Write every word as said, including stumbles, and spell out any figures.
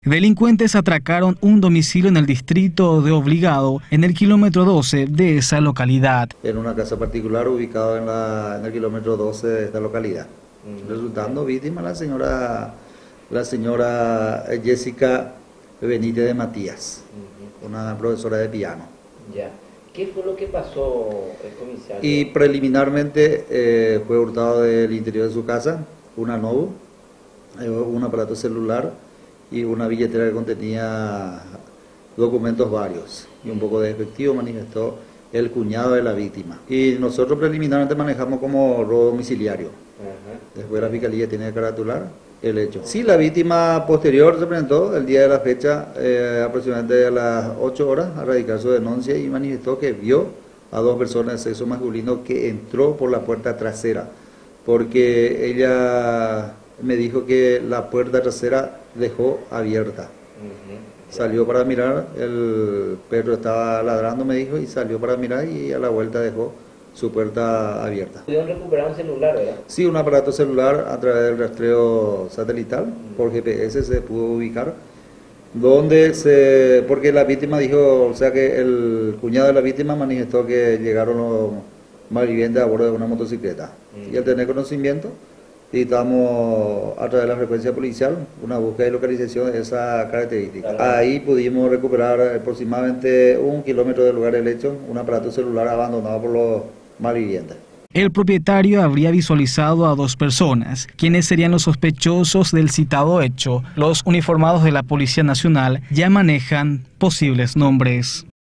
Delincuentes atracaron un domicilio en el distrito de Obligado, en el kilómetro doce de esa localidad. En una casa particular ubicada en, la, en el kilómetro doce de esta localidad. Uh-huh. Resultando víctima la señora, la señora Jessica Benítez de Matías, uh-huh. Una profesora de piano. Ya. ¿Qué fue lo que pasó, el comisario? Y preliminarmente eh, fue hurtado del interior de su casa una Novo, eh, un aparato celular y una billetera que contenía documentos varios y un poco de efectivo, manifestó el cuñado de la víctima. Y nosotros preliminarmente manejamos como robo domiciliario. Uh-huh. Después la fiscalía tiene que caratular el hecho. Sí, la víctima posterior se presentó el día de la fecha, eh, aproximadamente a las ocho horas, a radicar su denuncia y manifestó que vio a dos personas de sexo masculino que entró por la puerta trasera, porque ella me dijo que la puerta trasera dejó abierta. Uh-huh. Salió para mirar, el perro estaba ladrando, me dijo, y salió para mirar y a la vuelta dejó su puerta abierta. ¿Pudieron recuperar un celular, verdad? Sí, un aparato celular a través del rastreo satelital, uh-huh. Por G P S se pudo ubicar, donde se, porque la víctima dijo, o sea que el cuñado de la víctima manifestó que llegaron los malvivientes a bordo de una motocicleta. Uh-huh. Y al tener conocimiento, dictamos a través de la frecuencia policial una búsqueda y localización de esa característica. Claro. Ahí pudimos recuperar aproximadamente un kilómetro del lugar del hecho, un aparato celular abandonado por los malvivientes. El propietario habría visualizado a dos personas, quienes serían los sospechosos del citado hecho. Los uniformados de la Policía Nacional ya manejan posibles nombres.